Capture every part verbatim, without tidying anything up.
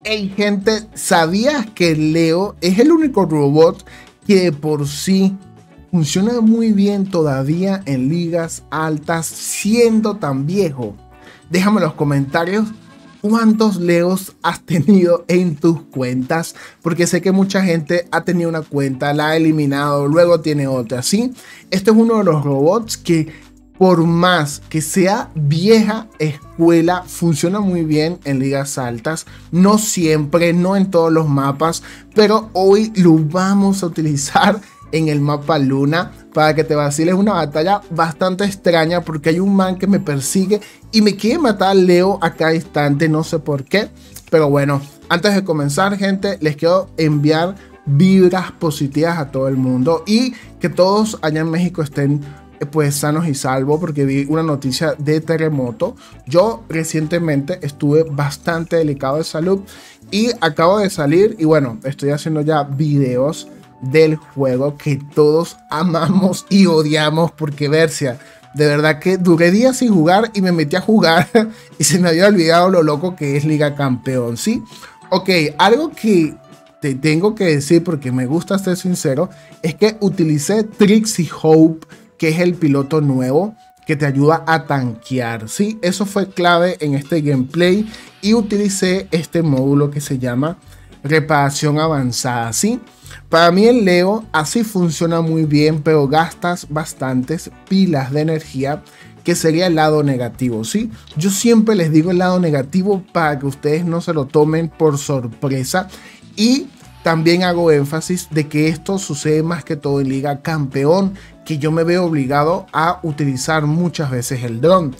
Hey gente, ¿sabías que Leo es el único robot que de por sí funciona muy bien todavía en ligas altas siendo tan viejo? Déjame en los comentarios cuántos Leos has tenido en tus cuentas, porque sé que mucha gente ha tenido una cuenta, la ha eliminado, luego tiene otra, ¿sí? Este es uno de los robots que, por más que sea vieja escuela, funciona muy bien en ligas altas. No siempre, no en todos los mapas, pero hoy lo vamos a utilizar en el mapa Luna para que te vaciles una batalla bastante extraña, porque hay un man que me persigue y me quiere matar a Leo a cada instante, no sé por qué. Pero bueno, antes de comenzar, gente, les quiero enviar vibras positivas a todo el mundo y que todos allá en México estén pues sanos y salvos, porque vi una noticia de terremoto. Yo recientemente estuve bastante delicado de salud y acabo de salir y bueno, estoy haciendo ya videos del juego que todos amamos y odiamos, porque Bercia, de verdad que duré días sin jugar y me metí a jugar y se me había olvidado lo loco que es Liga Campeón, ¿sí? Ok, algo que te tengo que decir, porque me gusta ser sincero, es que utilicé Trixie Hope, que es el piloto nuevo que te ayuda a tanquear, ¿sí? Eso fue clave en este gameplay y utilicé este módulo que se llama reparación avanzada, ¿sí? Para mí el Leo así funciona muy bien, pero gastas bastantes pilas de energía, que sería el lado negativo, ¿sí? Yo siempre les digo el lado negativo para que ustedes no se lo tomen por sorpresa, y también hago énfasis de que esto sucede más que todo en Liga Campeón, que yo me veo obligado a utilizar muchas veces el dron.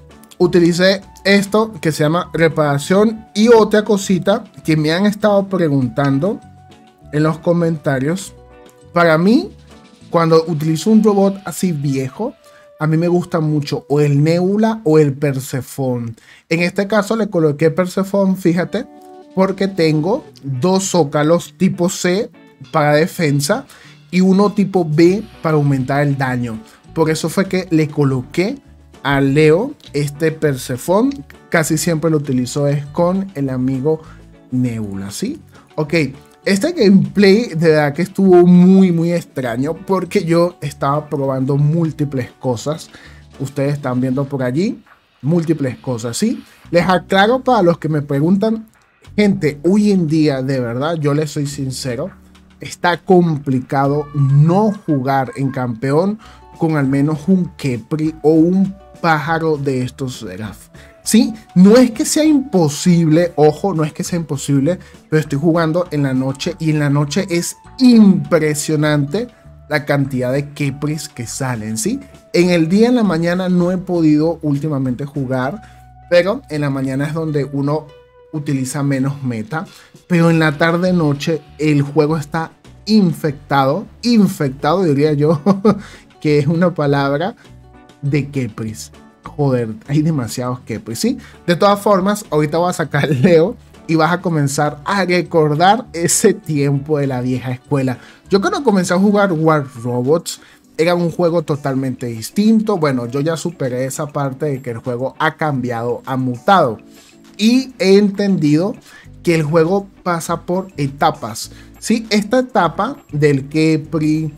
Utilicé esto que se llama reparación, y otra cosita que me han estado preguntando en los comentarios. Para mí, cuando utilizo un robot así viejo, a mí me gusta mucho o el Nebula o el Persephone. En este caso le coloqué Persephone, fíjate, porque tengo dos zócalos tipo C para defensa y uno tipo B para aumentar el daño. Por eso fue que le coloqué a Leo este Persephone. Casi siempre lo utilizo es con el amigo Nebula, ¿sí? Ok, este gameplay de verdad que estuvo muy muy extraño, porque yo estaba probando múltiples cosas. Ustedes están viendo por allí múltiples cosas, ¿sí? Les aclaro para los que me preguntan, gente, hoy en día de verdad, yo les soy sincero, está complicado no jugar en campeón con al menos un Khepri o un pájaro de estos Seraph. Sí, no es que sea imposible, ojo, no es que sea imposible, pero estoy jugando en la noche y en la noche es impresionante la cantidad de Khepris que salen, ¿sí? En el día, en la mañana, no he podido últimamente jugar, pero en la mañana es donde uno utiliza menos meta, pero en la tarde noche el juego está infectado, infectado diría yo, que es una palabra, de Khepris. Joder, hay demasiados Khepris, ¿sí? De todas formas, ahorita voy a sacar Leo y vas a comenzar a recordar ese tiempo de la vieja escuela. Yo cuando comencé a jugar War Robots era un juego totalmente distinto. Bueno, yo ya superé esa parte de que el juego ha cambiado, ha mutado. Y he entendido que el juego pasa por etapas, ¿sí? Esta etapa del Khepri,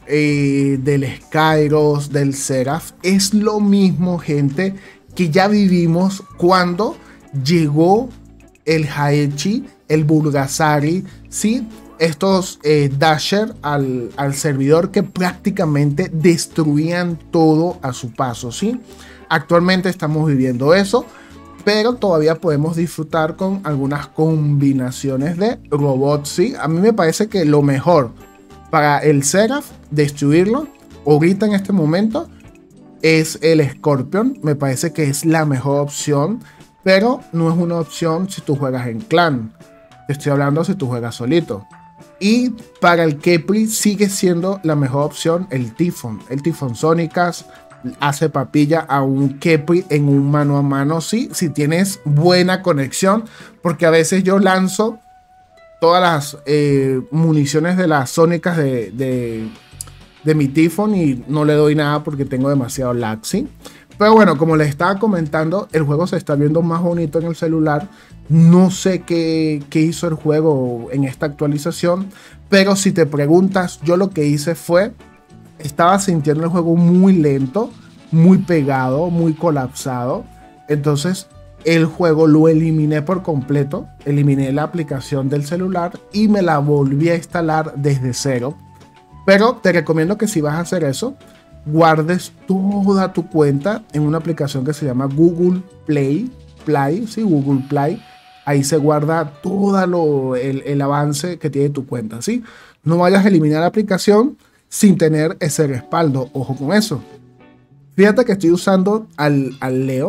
eh, del Skyros, del Seraph, es lo mismo, gente, que ya vivimos cuando llegó el Haechi, el Bulgasari, ¿sí? Estos eh, Dasher al, al servidor, que prácticamente destruían todo a su paso, ¿sí? Actualmente estamos viviendo eso, pero todavía podemos disfrutar con algunas combinaciones de robots, ¿sí? A mí me parece que lo mejor para el Seraph, destruirlo ahorita en este momento, es el Scorpion. Me parece que es la mejor opción, pero no es una opción si tú juegas en clan. Te estoy hablando si tú juegas solito. Y para el Khepri sigue siendo la mejor opción el Typhon. El Typhon Sónicas hace papilla a un Khepri en un mano a mano, sí, si tienes buena conexión, porque a veces yo lanzo todas las eh, municiones de las sónicas de, de, de mi Typhon y no le doy nada porque tengo demasiado lag, ¿sí? Pero bueno, como les estaba comentando, el juego se está viendo más bonito en el celular. No sé qué, qué hizo el juego en esta actualización, pero si te preguntas, yo lo que hice fue, estaba sintiendo el juego muy lento, muy pegado, muy colapsado. Entonces el juego lo eliminé por completo, eliminé la aplicación del celular y me la volví a instalar desde cero. Pero te recomiendo que si vas a hacer eso, guardes toda tu cuenta en una aplicación que se llama Google Play, Play, sí, Google Play. Ahí se guarda todo lo, el, el avance que tiene tu cuenta, ¿sí? No vayas a eliminar la aplicación sin tener ese respaldo, ojo con eso. Fíjate que estoy usando al, al Leo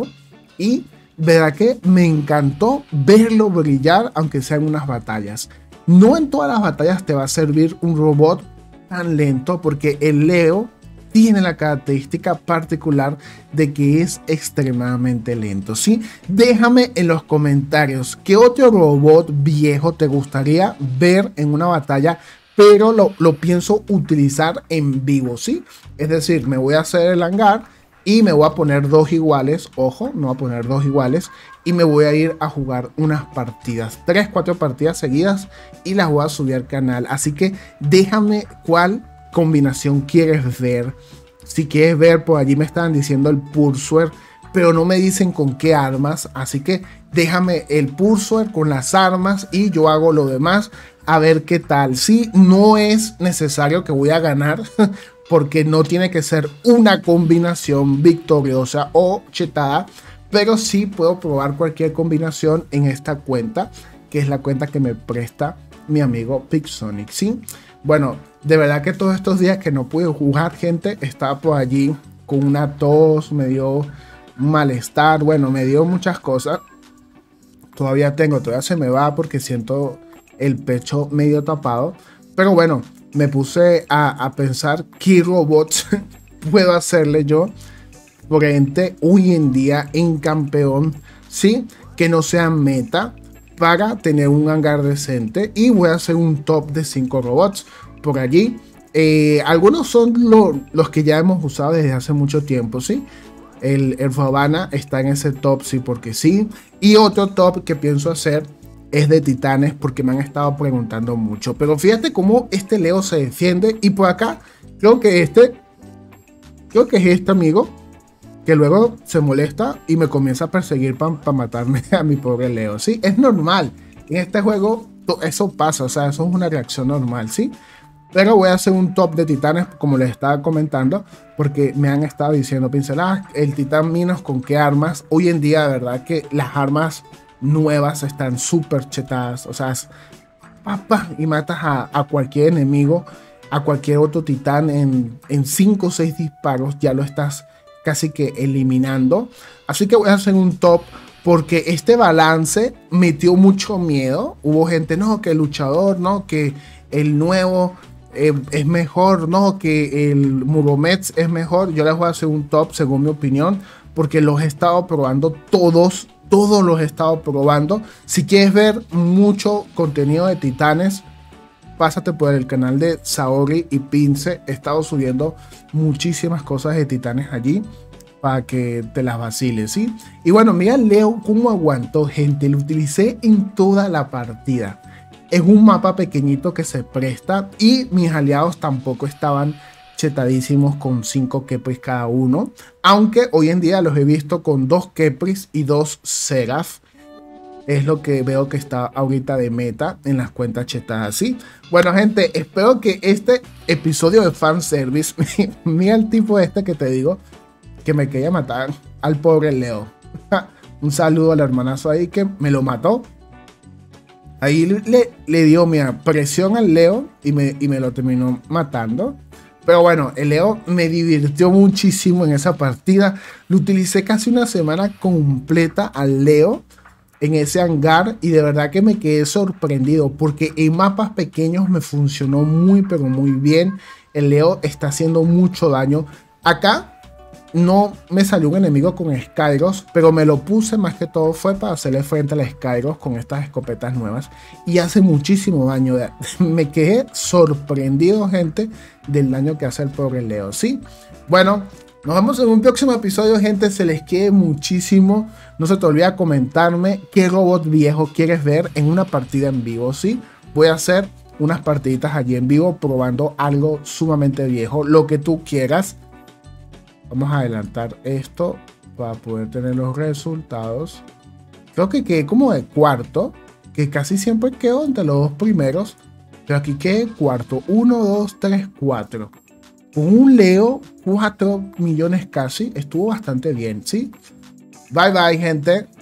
y verá que me encantó verlo brillar, aunque sea en unas batallas. No en todas las batallas te va a servir un robot tan lento, porque el Leo tiene la característica particular de que es extremadamente lento, ¿sí? Déjame en los comentarios qué otro robot viejo te gustaría ver en una batalla, pero lo, lo pienso utilizar en vivo, ¿sí? Es decir, me voy a hacer el hangar y me voy a poner dos iguales, ojo, no voy a poner dos iguales, y me voy a ir a jugar unas partidas, tres, cuatro partidas seguidas, y las voy a subir al canal. Así que déjame cuál combinación quieres ver. Si quieres ver, por allí me estaban diciendo el Pursuer, pero no me dicen con qué armas, así que déjame el Pursuer con las armas y yo hago lo demás, a ver qué tal. Sí, no es necesario que voy a ganar, porque no tiene que ser una combinación victoriosa o chetada, pero sí puedo probar cualquier combinación en esta cuenta, que es la cuenta que me presta mi amigo Pixonic, ¿sí? Bueno, de verdad que todos estos días que no pude jugar, gente, estaba por allí con una tos, me dio malestar, bueno, me dio muchas cosas. Todavía tengo, todavía se me va porque siento el pecho medio tapado, pero bueno, me puse a, a pensar qué robots puedo hacerle yo frente hoy en día en campeón, sí, que no sea meta, para tener un hangar decente, y voy a hacer un top de cinco robots por allí. Eh, algunos son lo, los que ya hemos usado desde hace mucho tiempo, sí. El, el Fabana está en ese top, sí, porque sí. Y otro top que pienso hacer es de titanes, porque me han estado preguntando mucho. Pero fíjate cómo este Leo se defiende. Y por acá, creo que este, creo que es este amigo, que luego se molesta y me comienza a perseguir para pa matarme a mi pobre Leo, ¿sí? Es normal. En este juego eso pasa, o sea, eso es una reacción normal, ¿sí? Pero voy a hacer un top de titanes, como les estaba comentando, porque me han estado diciendo, pinceladas, el titán Minos, ¿con qué armas? Hoy en día, de verdad que las armas nuevas están súper chetadas, o sea, es papá, y matas a, a cualquier enemigo, a cualquier otro titán en cinco o seis disparos, ya lo estás casi que eliminando. Así que voy a hacer un top, porque este balance metió mucho miedo. Hubo gente, no, que el luchador, no, que el nuevo eh, es mejor, no, que el Muromets es mejor. Yo les voy a hacer un top según mi opinión, porque los he estado probando todos, todos los he estado probando. Si quieres ver mucho contenido de titanes, pásate por el canal de Saori y Pince. He estado subiendo muchísimas cosas de titanes allí para que te las vaciles, ¿sí? Y bueno, mira Leo cómo aguantó, gente. Lo utilicé en toda la partida. Es un mapa pequeñito que se presta, y mis aliados tampoco estaban chetadísimos con cinco Kepris cada uno, aunque hoy en día los he visto con dos Kepris y dos Seraph. Es lo que veo que está ahorita de meta en las cuentas chetadas, ¿sí? Bueno, gente, espero que este episodio de fanservice, mira el tipo este que te digo, que me quería matar al pobre Leo. Un saludo al hermanazo ahí que me lo mató. Ahí le, le dio, mira, presión al Leo y me, y me lo terminó matando. Pero bueno, el Leo me divirtió muchísimo en esa partida. Lo utilicé casi una semana completa al Leo en ese hangar, y de verdad que me quedé sorprendido, porque en mapas pequeños me funcionó muy pero muy bien. El Leo está haciendo mucho daño. Acá no me salió un enemigo con Skyros, pero me lo puse más que todo fue para hacerle frente a la Skyros con estas escopetas nuevas, y hace muchísimo daño. Me quedé sorprendido, gente, del daño que hace el pobre Leo, ¿sí? Bueno, Nos vemos en un próximo episodio, gente. Se les quiere muchísimo. No se te olvide comentarme qué robot viejo quieres ver en una partida en vivo, ¿sí? Voy a hacer unas partiditas allí en vivo probando algo sumamente viejo, lo que tú quieras. Vamos a adelantar esto para poder tener los resultados. Creo que quedé como de cuarto, que casi siempre quedo entre los dos primeros, pero aquí quedé cuarto. uno, dos, tres, cuatro. Con un Leo, cuatro millones casi. Estuvo bastante bien, ¿sí? Bye bye, gente.